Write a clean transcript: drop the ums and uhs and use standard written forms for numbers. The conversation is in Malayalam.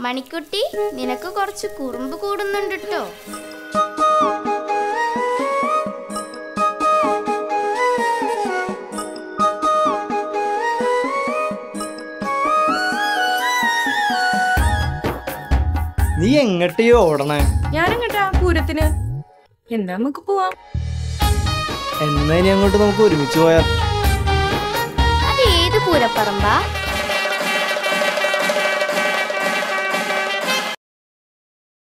മണിക്കുട്ടി, നിനക്ക് കുറച്ച് കുറുമ്പ് കൂടുന്നുണ്ട് ട്ടോ. നീ എങ്ങോട്ടയോ ഓടണേ? ഞാനെങ്ങട്ടാ? പൂരത്തിന്. എന്താ നമുക്ക് പോവാം. എന്നാ ഇനി അങ്ങോട്ട് നമുക്ക് ഒരുമിച്ച് പോയാ? അത് ഏത് പൂരപ്പറമ്പാ?